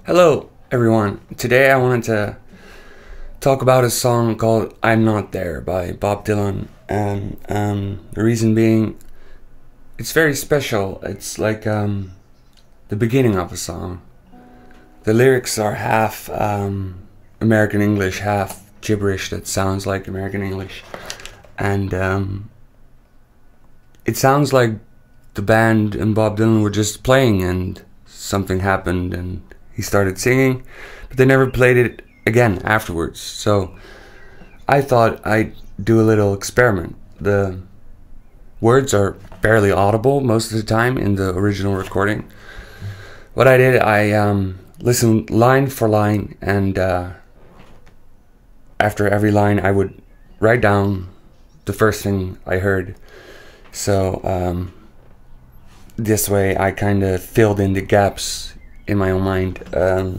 Hello, everyone. Today I wanted to talk about a song called I'm Not There by Bob Dylan. And the reason being, it's very special. It's like the beginning of a song. The lyrics are half American English, half gibberish that sounds like American English. And it sounds like the band and Bob Dylan were just playing and something happened and he started singing, but they never played it again afterwards. So I thought I'd do a little experiment. The words are barely audible most of the time in the original recording. What I did, I listened line for line, and after every line I would write down the first thing I heard. So this way I kind of filled in the gaps in my own mind. The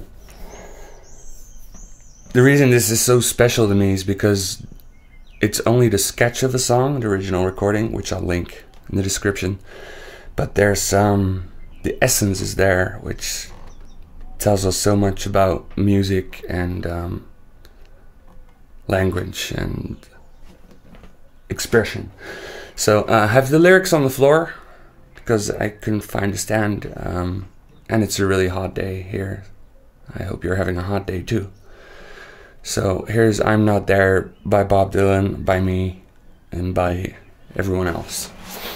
reason this is so special to me is because it's only the sketch of the song, the original recording, which I'll link in the description, but there's the essence is there, which tells us so much about music and language and expression. So I have the lyrics on the floor because I couldn't find a stand, and it's a really hot day here. I hope you're having a hot day too. So here's I'm Not There by Bob Dylan, by me, and by everyone else.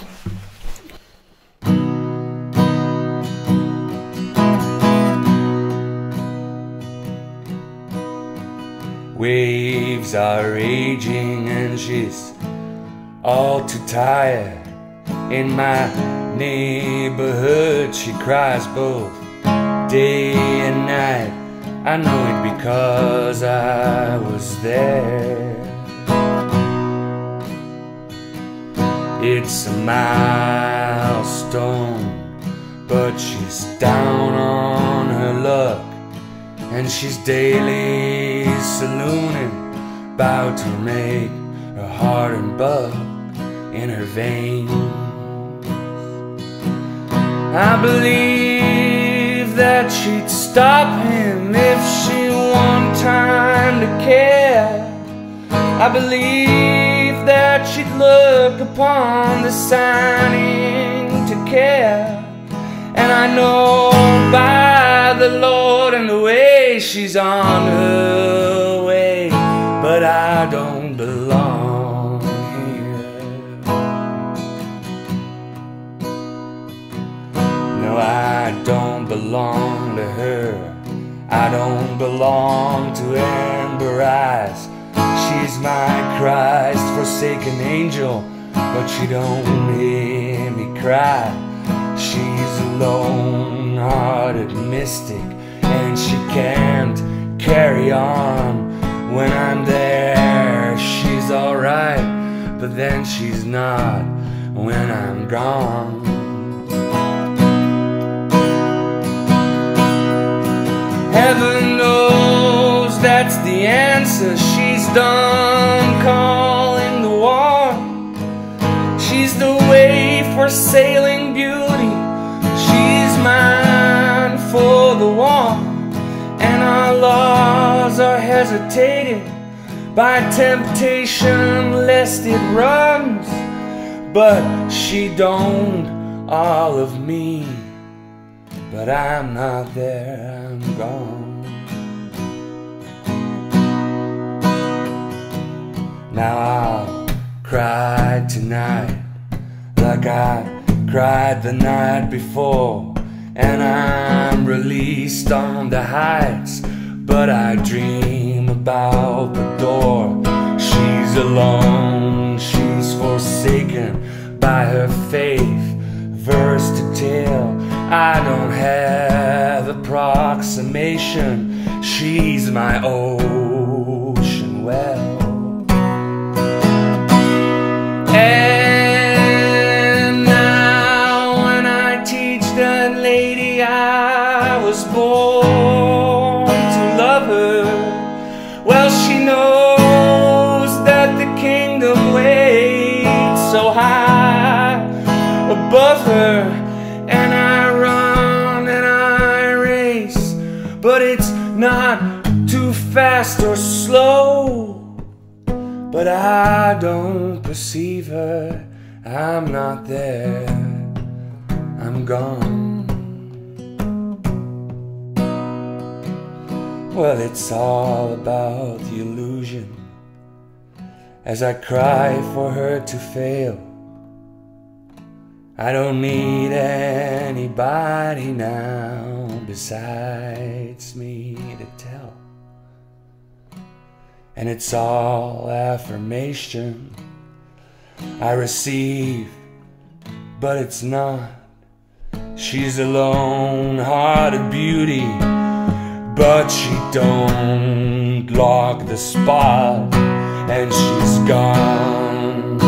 Waves are raging and she's all too tired. In my neighborhood she cries both day and night. I know it because I was there. It's a milestone, but she's down on her luck, and she's daily salooning, about to make her heart and blood in her veins. I believe that she'd stop him if she want time to care. I believe that she'd look upon the signing to care. And I know by the Lord and the way she's on her way, but I don't belong here. No, I don't belong to her. I don't belong to ember eyes. She's my Christ forsaken angel, but she don't hear me cry. She's a lone-hearted mystic, and she can't carry on. When I'm there, she's alright, but then she's not when I'm gone. Heaven knows that's the answer. She's done calling the war. She's the way for sailing beauty. She's mine for the war. And our laws are hesitated by temptation lest it runs. But she don't all of me. But I'm not there, I'm gone. Now I'll cry tonight like I cried the night before, and I'm released on the heights, but I dream about the door. She's alone, she's forsaken by her faith, verse to tell. I don't have approximation. She's my ocean well. And now when I teach that lady I was born to love her, well, she knows that the kingdom waits so high above her. And I run and I race but it's not too fast or slow. But I don't perceive her, I'm not there, I'm gone. Well, it's all about the illusion as I cry for her to fail. I don't need anybody now besides me to tell. And it's all affirmation I receive, but it's not. She's a lone-hearted beauty, but she don't log the spot, and she's gone.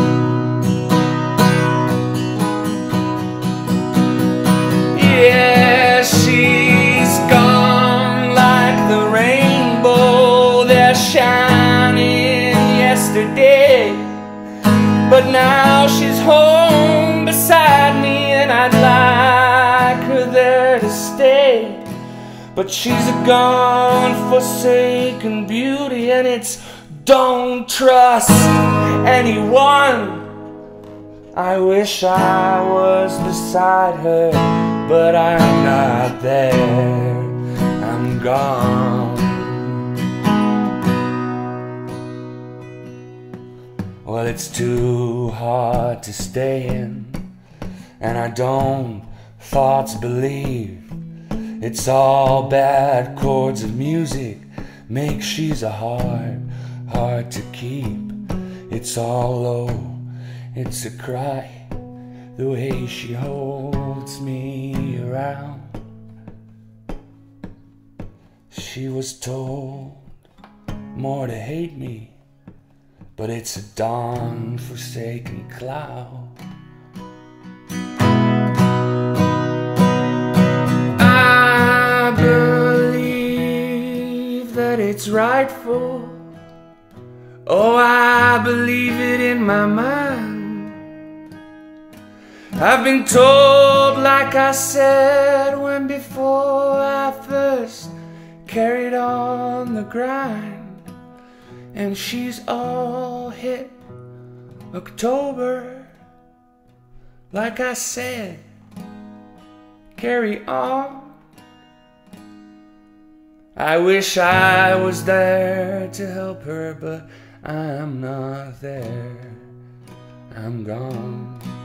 Yeah, she's gone like the rainbow that shining yesterday. But now she's home beside me, and I'd like her there to stay. But she's a gone, forsaken beauty, and it's don't trust anyone. I wish I was beside her, but I'm not there, I'm gone. Well, it's too hard to stay in, and I don't thoughts believe. It's all bad chords of music make she's a hard to keep. It's all low, it's a cry, the way she holds me around. She was told more to hate me, but it's a dawn forsaken cloud. I believe that it's rightful. Oh, I believe it in my mind. I've been told, like I said when before I first carried on the grind, and she's all hit October. Like I said, carry on. I wish I was there to help her, but I'm not there, I'm gone.